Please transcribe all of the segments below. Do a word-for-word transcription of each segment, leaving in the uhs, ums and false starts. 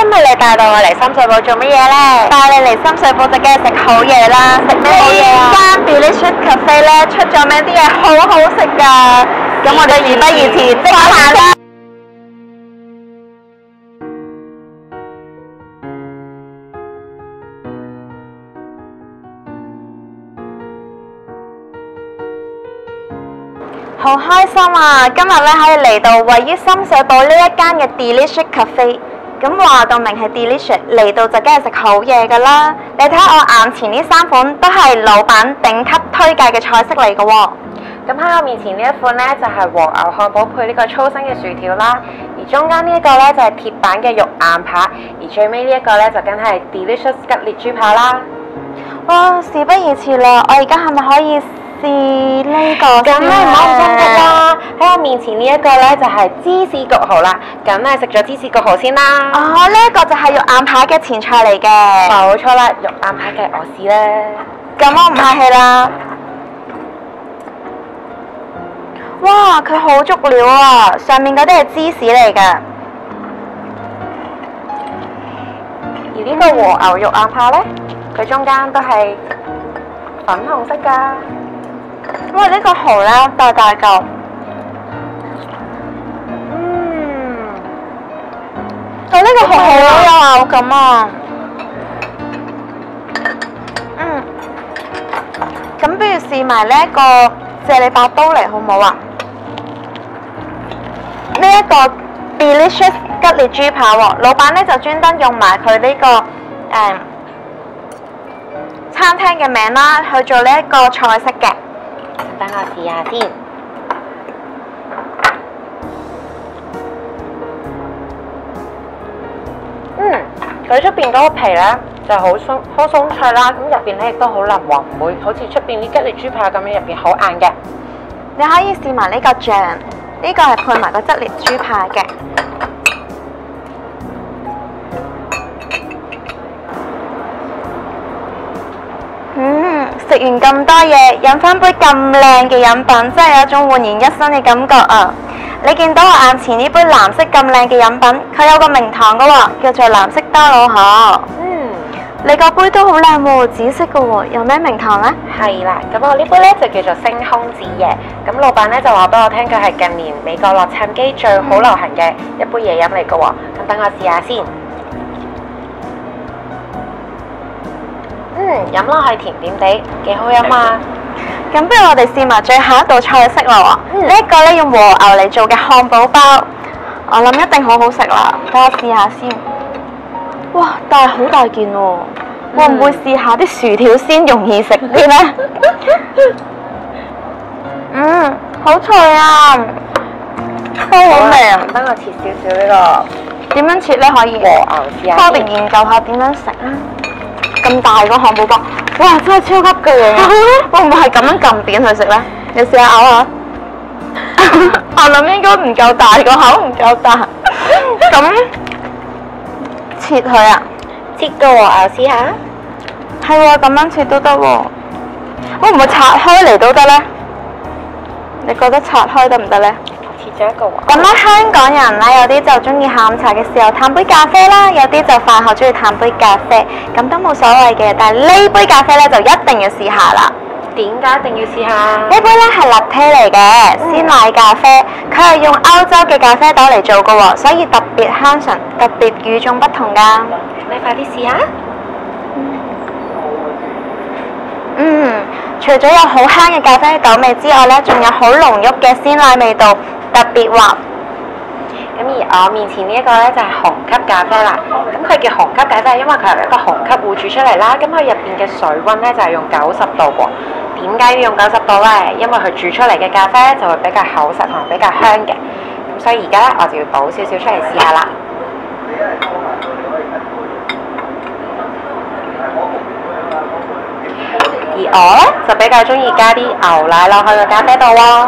今日你帶到我嚟深水埗做乜嘢咧？帶你嚟深水埗就梗係食好嘢啦！食咩好嘢啊？間 Delicious Cafe 咧出咗名啲嘢好好食㗎，咁我哋事不宜遲，即刻行啦！好開心啊！今日咧可以嚟到位於深水埗呢一間嘅 Delicious Cafe。咁話到明係 Delicious， 嚟到就梗係食好嘢㗎啦！你睇下我眼前呢三款都係老闆頂級推介嘅菜式嚟㗎喎。咁喺我面前呢一款呢，就係和牛漢堡配呢個粗身嘅薯條啦，而中間呢一個呢，就係鐵板嘅肉硬扒，而最尾呢一個呢，就梗係 Delicious 吉列豬扒啦。哇！事不宜遲啦，我而家係咪可以試呢個？梗係唔好咁心急啦！喺我面前呢一個呢，就係芝士焗蠔啦，梗係食咗芝士焗蠔先啦。哦，呢一個就係肉硬扒嘅前菜嚟嘅。冇錯啦，肉硬扒嘅我試啦。咁我唔客氣啦。哇！佢好足料啊，上面嗰啲係芝士嚟㗎。而呢個和牛肉硬扒呢，佢中間都係粉紅色㗎。哇！呢個蠔咧大大嚿，嗯，我呢個蠔好有咬感啊，嗯，咁不如試埋呢一個謝里白刀嚟好唔好啊？呢一個 Delicious 吉列豬扒喎，老闆咧就專登用埋佢呢個誒餐廳嘅名啦，去做呢一個菜式嘅。等我試下先。嗯，佢出邊嗰個皮咧就好鬆好鬆脆啦，咁入邊咧亦都好腍喎，唔會好似出邊啲吉列豬扒咁樣入邊好硬嘅。你可以試埋呢個醬，呢個係配埋個吉列豬扒嘅。嗯，食完咁多嘢，飲翻杯咁靚嘅飲品，真係有一種煥然一新嘅感覺啊！你見到我眼前呢杯藍色咁靚嘅飲品，佢有個名堂嘅喎，叫做藍色多瑙河。嗯，你個杯都好靚喎，紫色嘅喎，有咩名堂呢？係啦，咁我呢杯呢就叫做星空紫夜。咁老闆呢就話俾我聽，佢係近年美國洛杉磯最好流行嘅一杯嘢飲嚟嘅喎。咁等我試下先。嗯，飲落去甜甜地，幾好飲啊！咁不如我哋試埋最後一道菜式啦喎。呢一個咧用和牛嚟做嘅漢堡包，我諗一定好好食啦。等我試下先。哇，但係好大件喎、哦，嗯、會唔會試下啲薯條先容易食啲呢？嗯，好脆啊，都好味啊！等我切少少呢個。點樣切呢？可以？和牛試下。我哋研究下點樣食啊！咁大個漢堡包，哇！真係超級巨型啊！會唔會係咁樣撳扁去食咧？你試下咬下。我諗應該唔夠大，個口唔夠大。咁切佢啊？切個和牛試下。係喎，咁樣切都得喎。會唔會拆開嚟都得咧？你覺得拆開得唔得咧？切咗一個和牛。咁咧，香港人咧有啲就中意下午茶嘅時候嘆杯咖啡啦，有啲就飯後中意嘆杯咖啡，咁都冇所謂嘅。但係呢杯咖啡咧就一定要試下啦。點解一定要試下？呢杯咧係Latte嚟嘅，鮮奶咖啡，佢係用歐洲嘅咖啡豆嚟做嘅喎，所以特別香醇，特別與眾不同㗎。你快啲試下。嗯，除咗有好香嘅咖啡豆味之外咧，仲有好濃郁嘅鮮奶味道。特別滑，咁而我面前呢一個呢，就係紅級咖啡啦。咁佢叫紅級咖啡，因為佢係一個紅級壺煮出嚟啦。咁佢入邊嘅水溫呢，就係用九十度喎。點解要用九十度呢？因為佢煮出嚟嘅咖啡就會比較厚實同埋比較香嘅。咁所以而家呢，我就要倒少少出嚟試下啦。而我呢，就比較中意加啲牛奶落去個咖啡度喎。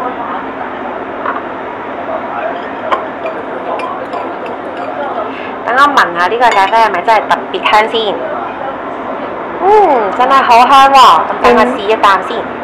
等我聞下呢個咖啡係咪真係特別香先？嗯，真係好香喎！咁等我試一啖先。